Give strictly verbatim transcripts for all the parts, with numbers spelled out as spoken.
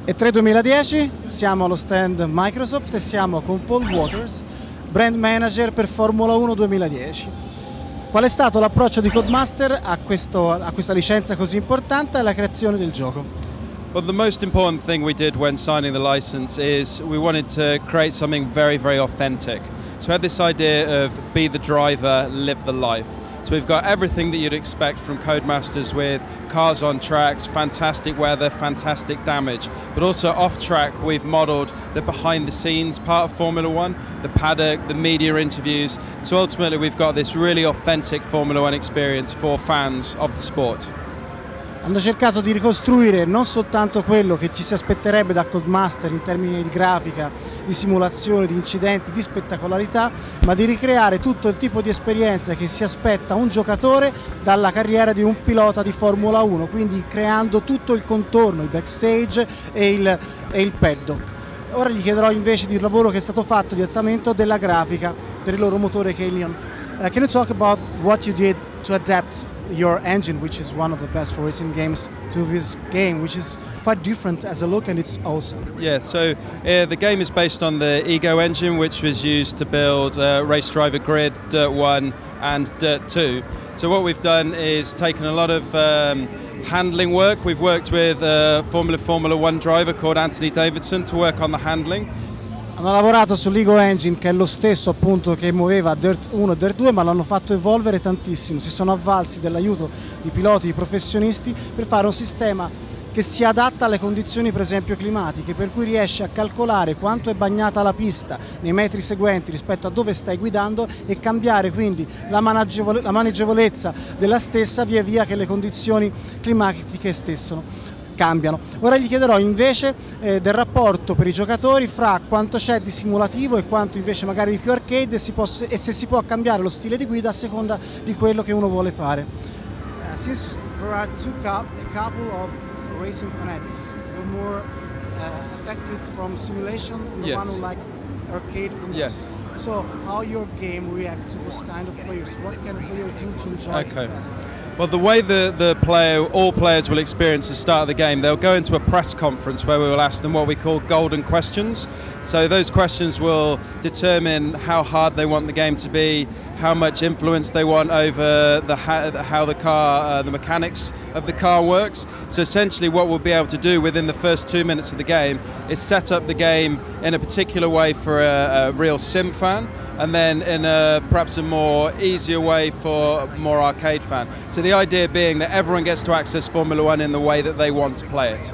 E tre duemiladieci, siamo allo stand Microsoft e siamo con Paul Waters, brand manager per Formula uno duemiladieci. Qual è stato l'approccio di Codemaster a, questo, a questa licenza così importante e alla creazione del gioco? Well, the most important thing we did when signing the license is we wanted to create something very, very authentic. So we had this idea of be the driver, live the life. So we've got everything that you'd expect from Codemasters with cars on tracks, fantastic weather, fantastic damage. But also off track, we've modelled the behind the scenes part of Formula One, the paddock, the media interviews. So ultimately we've got this really authentic Formula One experience for fans of the sport. Hanno cercato di ricostruire non soltanto quello che ci si aspetterebbe da Codemaster in termini di grafica, di simulazione, di incidenti, di spettacolarità, ma di ricreare tutto il tipo di esperienza che si aspetta un giocatore dalla carriera di un pilota di Formula uno, quindi creando tutto il contorno, il backstage e il, e il paddock. Ora gli chiederò invece del lavoro che è stato fatto di adattamento della grafica per il loro motore Kalion. Uh, can you talk about what you did to adapt your engine, which is one of the best for racing games, to this game, which is quite different as a look and it's awesome? Yeah, so uh, the game is based on the Ego engine, which was used to build uh, Race Driver Grid, Dirt one and Dirt two. So what we've done is taken a lot of um, handling work. We've worked with a Formula Formula One driver called Anthony Davidson to work on the handling. Hanno lavorato sull'Ego Engine, che è lo stesso appunto che muoveva Dirt uno e Dirt due, ma l'hanno fatto evolvere tantissimo. Si sono avvalsi dell'aiuto di piloti, di professionisti per fare un sistema che si adatta alle condizioni per esempio climatiche, per cui riesce a calcolare quanto è bagnata la pista nei metri seguenti rispetto a dove stai guidando e cambiare quindi la, la maneggevolezza della stessa via via che le condizioni climatiche stessero cambiano. Ora gli chiederò invece eh, del rapporto per i giocatori fra quanto c'è di simulativo e quanto invece magari di più arcade e, si può, e se si può cambiare lo stile di guida a seconda di quello che uno vuole fare. Uh, since there are two cu a couple of racing fanatics, the more uh, affected from simulation and the yes. one who like arcade the most. Yes. So how your game reacts to those kind of players? What can a player do to enjoy okay. it best? Well, the way the, the player, all players will experience the start of the game, they'll go into a press conference where we will ask them what we call golden questions. So those questions will determine how hard they want the game to be, how much influence they want over the how the car, uh, the mechanics of the car works. So essentially what we'll be able to do within the first two minutes of the game is set up the game in a particular way for a, a real sim fan, and then in a perhaps a more easier way for a more arcade fan. So the idea being that everyone gets to access Formula One in the way that they want to play it.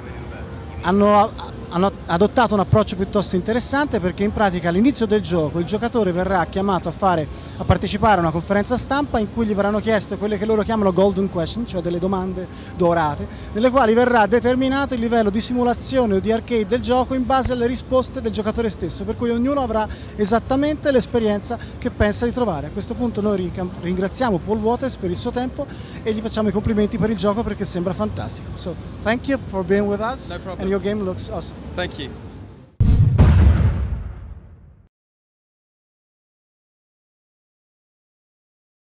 Hanno, hanno adottato un approccio piuttosto interessante, perché in pratica all'inizio del gioco il giocatore verrà chiamato a, fare, a partecipare a una conferenza stampa in cui gli verranno chieste quelle che loro chiamano golden question, cioè delle domande dorate, nelle quali verrà determinato il livello di simulazione o di arcade del gioco in base alle risposte del giocatore stesso, per cui ognuno avrà esattamente l'esperienza che pensa di trovare. A questo punto noi ringraziamo Paul Waters per il suo tempo e gli facciamo i complimenti per il gioco perché sembra fantastico. So, thank you for being with us, No problem. and your game looks awesome. Thank you.